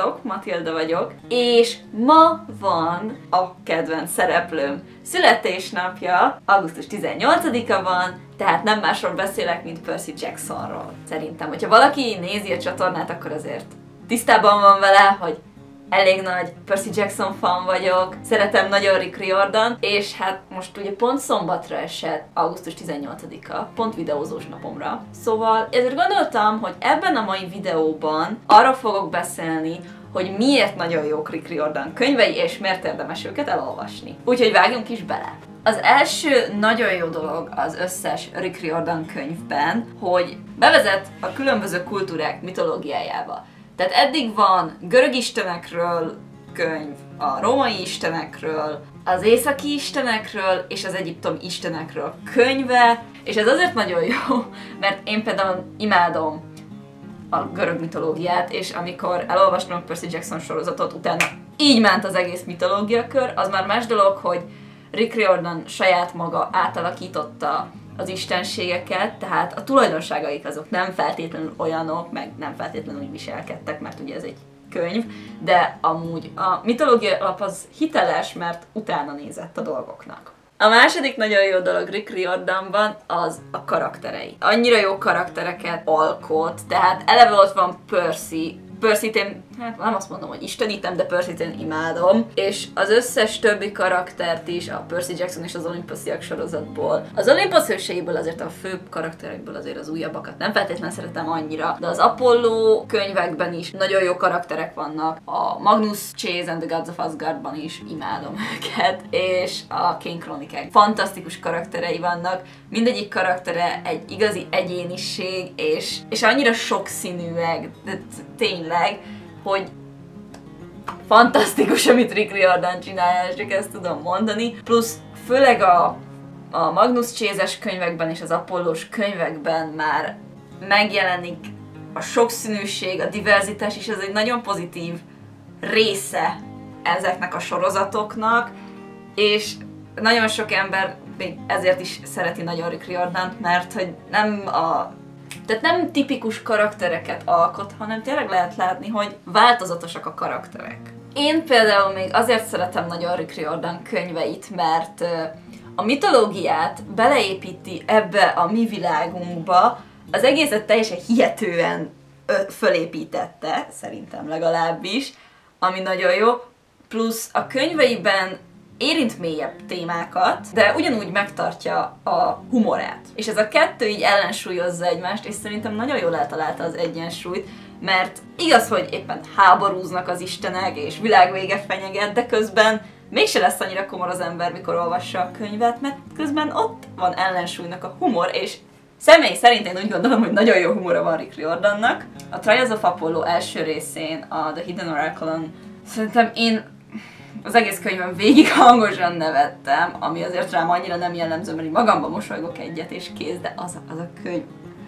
Sziasztok, Matilda vagyok, és ma van a kedvenc szereplőm születésnapja, augusztus 18-a van, tehát nem másról beszélek, mint Percy Jacksonról. Szerintem, hogyha valaki nézi a csatornát, akkor azért tisztában van vele, hogy elég nagy Percy Jackson fan vagyok, szeretem nagyon Rick Riordan, és hát most ugye pont szombatra esett, augusztus 18-a, pont videózós napomra. Szóval ezért gondoltam, hogy ebben a mai videóban arról fogok beszélni, hogy miért nagyon jók Rick Riordan könyvei, és miért érdemes őket elolvasni. Úgyhogy vágjunk is bele! Az első nagyon jó dolog az összes Rick Riordan könyvben, hogy bevezet a különböző kultúrák mitológiájába. Tehát eddig van görög istenekről könyv, a római istenekről, az északi istenekről és az egyiptomi istenekről könyve, és ez azért nagyon jó, mert én például imádom a görög mitológiát, és amikor elolvastam a Percy Jackson sorozatot, utána így ment az egész mitológiakör, az már más dolog, hogy Rick Riordan saját maga átalakította az istenségeket, tehát a tulajdonságaik azok nem feltétlenül olyanok, meg nem feltétlenül úgy viselkedtek, mert ugye ez egy könyv, de amúgy a mitológia alap az hiteles, mert utána nézett a dolgoknak. A második nagyon jó dolog Rick Riordanban az a karakterei. Annyira jó karaktereket alkot, tehát eleve ott van Percy. Percyt én, hát nem azt mondom, hogy istenítem, de Percyt én imádom, és az összes többi karaktert is, a Percy Jackson és az Olympusziak sorozatból. Az Olympus hőseiből azért a fő karakterekből azért az újabbakat nem feltétlenül szeretem annyira, de az Apollo könyvekben is nagyon jó karakterek vannak, a Magnus Chase and the Gods of Asgardban is imádom őket, és a Kane Chronicles fantasztikus karakterei vannak, mindegyik karaktere egy igazi egyéniség, és annyira sokszínűek, de tényleg, hogy fantasztikus, amit Rick Riordan csinál, csak ezt tudom mondani. Plusz főleg a Magnus Chase-es könyvekben és az Apollós könyvekben már megjelenik a sokszínűség, a diverzitás, és ez egy nagyon pozitív része ezeknek a sorozatoknak, és nagyon sok ember még ezért is szereti nagyon Rick Riordant, mert hogy tehát nem tipikus karaktereket alkot, hanem tényleg lehet látni, hogy változatosak a karakterek. Én például még azért szeretem nagyon Rick Riordan könyveit, mert a mitológiát beleépíti ebbe a mi világunkba, az egészet teljesen hihetően fölépítette, szerintem legalábbis, ami nagyon jó, plusz a könyveiben érint mélyebb témákat, de ugyanúgy megtartja a humorát. És ez a kettő így ellensúlyozza egymást, és szerintem nagyon jól eltalálta az egyensúlyt, mert igaz, hogy éppen háborúznak az istenek, és világvége fenyeget, de közben mégse lesz annyira komor az ember, mikor olvassa a könyvet, mert közben ott van ellensúlynak a humor, és személy szerint én úgy gondolom, hogy nagyon jó humora van Rick Riordannak. A Trials of Apollo első részén, a The Hidden Oracle-on szerintem én az egész könyvön végig hangosan nevettem, ami azért rám annyira nem jellemző, mert így magamban mosolygok egyet és kész, de az a könyv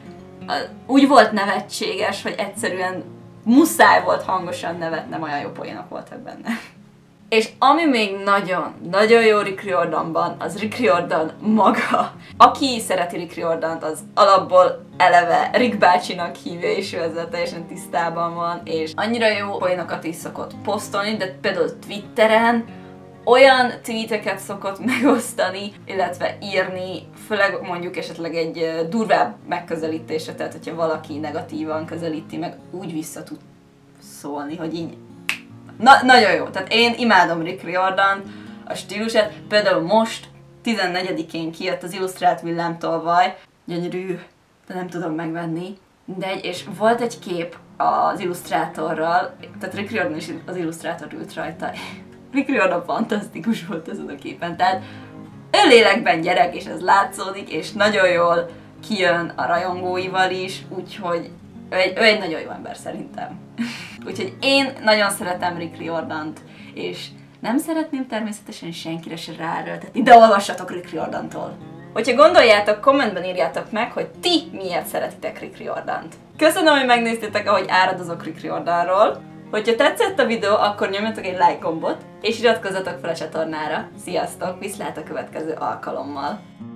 úgy volt nevetséges, hogy egyszerűen muszáj volt hangosan nevetnem, olyan jó poénok voltak benne. És ami még nagyon jó Rick Riordanban, az Rick Riordan maga. Aki szereti Rick Riordant, az alapból eleve Rick bácsinak hívja, és ő ezzel teljesen tisztában van, és annyira jó poénokat is szokott posztolni, de például Twitteren olyan tweeteket szokott megosztani, illetve írni, főleg mondjuk esetleg egy durvább megközelítésre, tehát hogyha valaki negatívan közelíti, meg úgy vissza tud szólni, hogy így nagyon jó, tehát én imádom Rick Riordan, a stílusát, például most 14-én kijött az illusztrált villámtolvaj, gyönyörű, de nem tudom megvenni, és volt egy kép az illusztrátorral, tehát Rick Riordan is az illusztrátor ült rajta. Rick Riordan fantasztikus volt ezen a képen, tehát ő lélekben gyerek, és ez látszódik, és nagyon jól kijön a rajongóival is, úgyhogy ő egy nagyon jó ember szerintem. Úgyhogy én nagyon szeretem Rick Riordant, és nem szeretném természetesen senkire se ráerőltetni, de olvassatok Rick Riordantól. Hogyha gondoljátok, kommentben írjátok meg, hogy ti miért szeretitek Rick Riordant. Köszönöm, hogy megnéztétek, ahogy áradozok Rick Riordanról. Hogyha tetszett a videó, akkor nyomjatok egy like gombot, és iratkozzatok fel a csatornára. Sziasztok, viszlát a következő alkalommal!